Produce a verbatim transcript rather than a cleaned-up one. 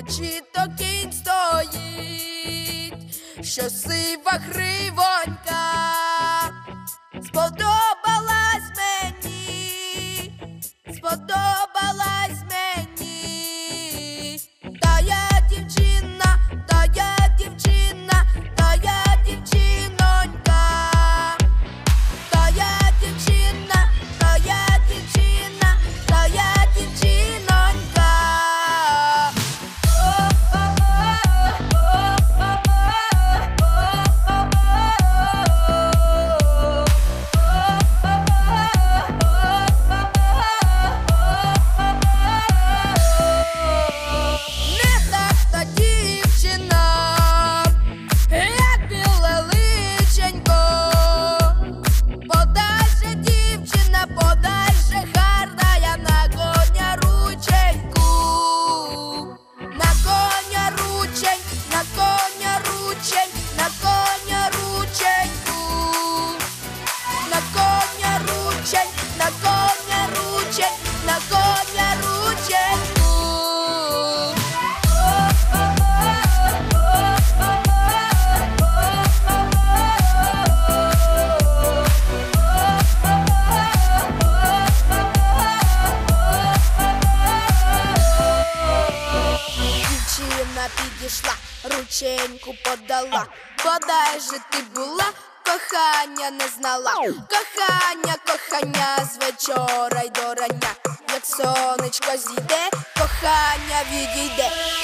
чи то кінь стоїть, що сива гривонька сподобалась мені, сподобалась мені. Та я дівчина, та я дівчина, та я дівчинонька, та я дівчина, та я дівчина, та я дівчинонька. Не так та дівчина, як біле личенько. Подай же, дівчина, подай же, гарна, я на коня рученьку, на коня ручень, на коня ручень, на коня рученьку, на коня ручень, на коня ручень, на коня рученьку. Дівчина підійшла, рученьку подала. Бодай же ти була, кохання не знала. Кохання, кохання з вечора й до рання. Як сонечко зійде, кохання відійде.